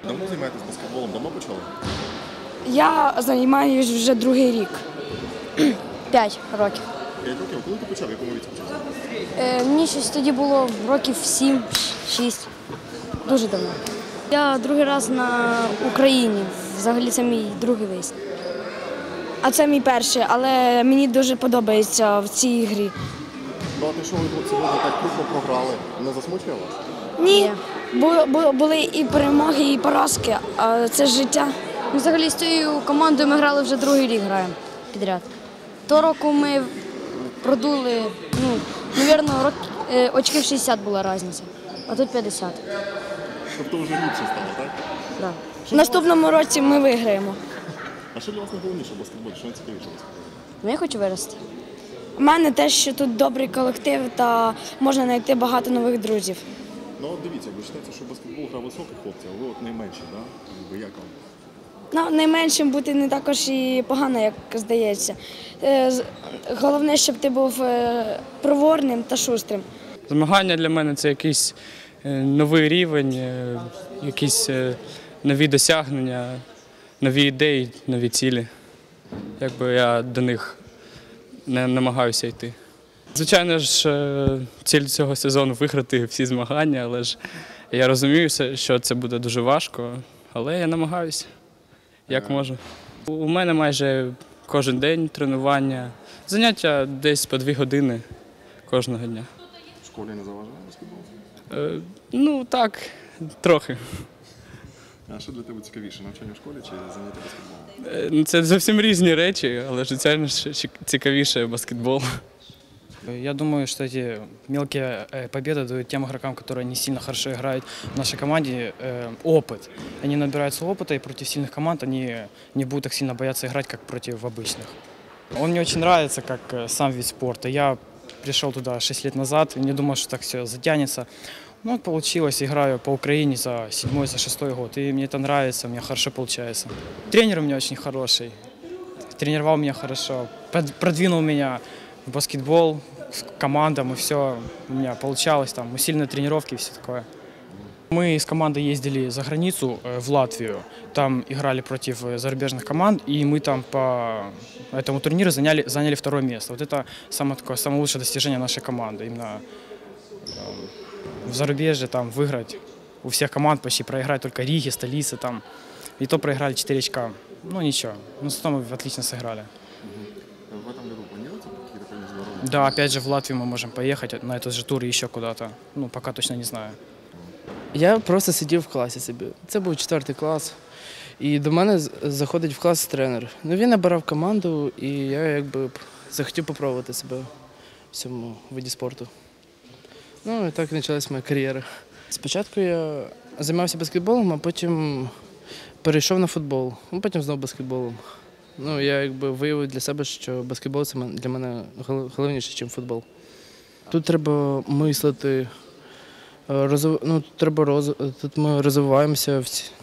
Давно займаєтесь баскетболом? Давно почали? Я займаюся вже другий рік. 5 років. 5 років? Коли ти почав? В якому віці почав? Мені щось тоді було років 7-6. Дуже давно. Я другий раз на Україні. Взагалі це мій другий виїзд. А це мій перший, але мені дуже подобається в цій грі. Ну, а те, що ви сьогодні так крупно програли, не засмучує вас? Ні, були і перемоги, і поразки, а це життя. Ми взагалі з цією командою ми грали вже другий рік граємо підряд. Того року ми продули, мабуть, очків 60 була різниця, а тут 50. Тобто вже ліпше стало, так? Да. В наступному році ми виграємо. А що для вас найголовніше в баскетболі? Що найцікавіше в баскетболі? Я хочу вирости. У мене те, що тут добрий колектив та можна знайти багато нових друзів. Ну, от дивіться, ви вважаєте, що баскетбол гра високих хлопців, а ви от найменші, так? Да? Як вам? Найменшим бути не також і погано, як здається. Головне, щоб ти був проворним та шустрим. Змагання для мене – це якийсь новий рівень, якісь нові досягнення, нові ідеї, нові цілі. Якби я до них не намагаюся йти. Звичайно ж, ціль цього сезону – виграти всі змагання, але ж я розумію, що це буде дуже важко, але я намагаюся, як можу. У мене майже кожен день тренування, заняття десь по 2 години кожного дня. В школі не заважає баскетбол? Ну так, трохи. А що для тебе цікавіше, навчання в школі чи заняття баскетболом? Це зовсім різні речі, але ж, звичайно, цікавіше баскетбол. Я думаю, что эти мелкие победы дают тем игрокам, которые не сильно хорошо играют в нашей команде, опыт. Они набираются опыта, и против сильных команд они не будут так сильно бояться играть, как против обычных. Он мне очень нравится, как сам вид спорта. Я пришел туда 6 лет назад, не думал, что так все затянется. Ну, вот получилось, играю по Украине за 7-й, за 6-й год, и мне это нравится, у меня хорошо получается. Тренер у меня очень хороший, тренировал меня хорошо, продвинул меня в баскетбол, с командам, и все у меня получалось, там, усиленные тренировки и все такое. Мы с командой ездили за границу, в Латвию, там играли против зарубежных команд, и мы там по этому турниру заняли 2-е место. Вот это самое лучшее достижение нашей команды, именно в зарубежье там выиграть у всех команд, почти проиграть только Риге, столице, там, и то проиграли 4 очка. Ну ничего, но зато мы отлично сыграли. В этом году планируется какие-то международные? Да, опять же в Латвию мы можем поехать на этот же тур и еще куда-то. Ну, пока точно не знаю. Я просто сидів в класі собі. Це був 4 клас. І до мене заходить в клас тренер. Ну, він набирав команду, і я якби захотів спробувати себе в цьому виді спорту. Ну, і так почалась моя кар'єра. Спочатку я займався баскетболом, а потім перейшов на футбол, а потім знову баскетболом. Ну, я якби виявив для себе, що баскетбол – це для мене головніше, ніж футбол. Тут треба мислити, тут ми розвиваємося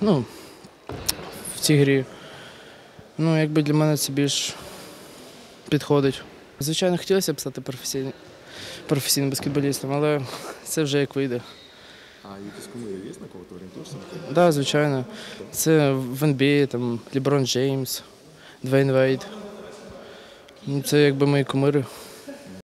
в цій грі. Ну, якби для мене це більш підходить. Звичайно, хотілося б стати професійним баскетболістом, але це вже як вийде. А якісь кумири є, на кого ти орієнтуєшся? Так, звичайно. Це в NBA, там, Леброн Джеймс, Двейн Вейд. Це якби мої кумири.